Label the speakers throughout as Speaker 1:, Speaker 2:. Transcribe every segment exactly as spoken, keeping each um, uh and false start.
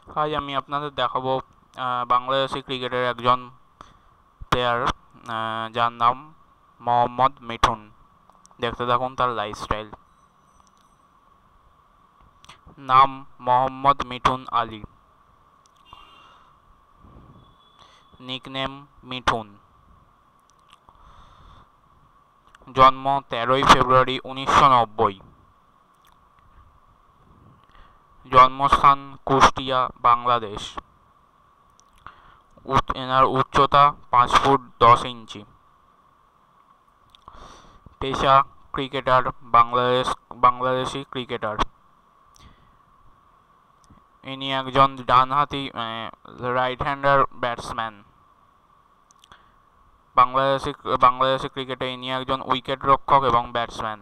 Speaker 1: আজ আমি আপনাদের দেখাবো বাংলাদেশি ক্রিকেটের একজন প্লেয়ার যার নাম মোহাম্মদ মিঠুন। দেখতে থাকুন তার লাইফস্টাইল। নাম মোহাম্মদ মিঠুন আলী, নিকনেম মিঠুন। জন্ম তেরোই ফেব্রুয়ারি উনিশশো নব্বই। জন্মস্থান কুষ্টিয়া, বাংলাদেশ। এনার উচ্চতা পাঁচ ফুট দশ ইঞ্চি। পেশা ক্রিকেটার, বাংলাদেশ বাংলাদেশি ক্রিকেটার। ইনি একজন ডানহাতি right hander batsman. Bangladeshi Bangladeshi ক্রিকেটে ইনি একজন উইকেট রক্ষক এবং ব্যাটসম্যান।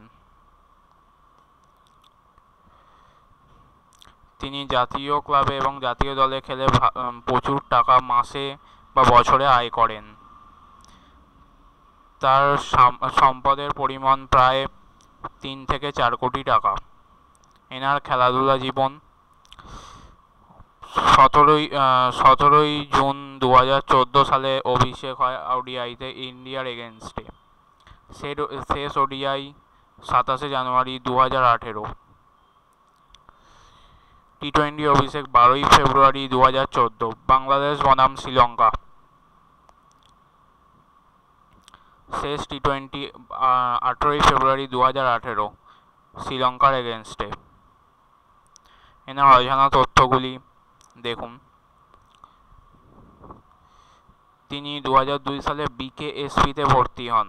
Speaker 1: তিনি জাতীয় ক্লাবে এবং জাতীয় দলে খেলে প্রচুর টাকা মাসে বা বছরে আয় করেন। তার সম্পদের পরিমাণ প্রায় তিন থেকে চার কোটি টাকা। এনার খেলাধুলা জীবন সতেরোই সতেরোই জুন দু হাজার চোদ্দো সালে অভিষেক হয় ওডিআইতে ইন্ডিয়ার এগেনস্টে। শেষ ওডিআই সাতাশে জানুয়ারি দু হাজার আঠেরো। টি টোয়েন্টি অভিষেক বারোই ফেব্রুয়ারি দু হাজার চোদ্দো, বাংলাদেশ বনাম শ্রীলঙ্কা। শেষ টি টোয়েন্টি আঠেরোই ফেব্রুয়ারি দু হাজার আঠেরো, শ্রীলঙ্কার এগেনস্টে। এনার অজানা তথ্যগুলি দেখুন। তিনি দু হাজার দুই সালে বিকেএসপিতে ভর্তি হন।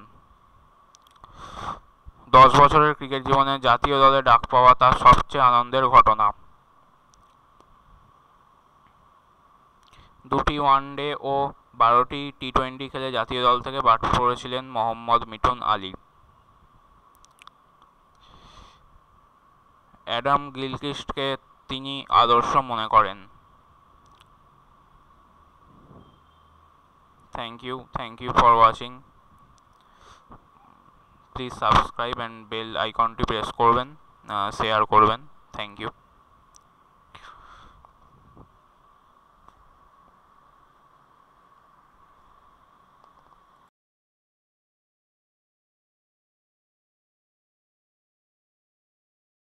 Speaker 1: দশ বছরের ক্রিকেট জীবনে জাতীয় দলে ডাক পাওয়া তার সবচেয়ে আনন্দের ঘটনা। দুটি ওয়ানডে ও বারোটি টি টোয়েন্টি খেলে জাতীয় দল থেকে বাদ পড়েছিলেন মোহাম্মদ মিঠুন আলী। অ্যাডাম গিলক্রিস্টকে তিনি আদর্শ মনে করেন। Thank you thank you for watching. Please subscribe and bell আইকনটি প্রেস করবেন, শেয়ার করবেন। Thank you.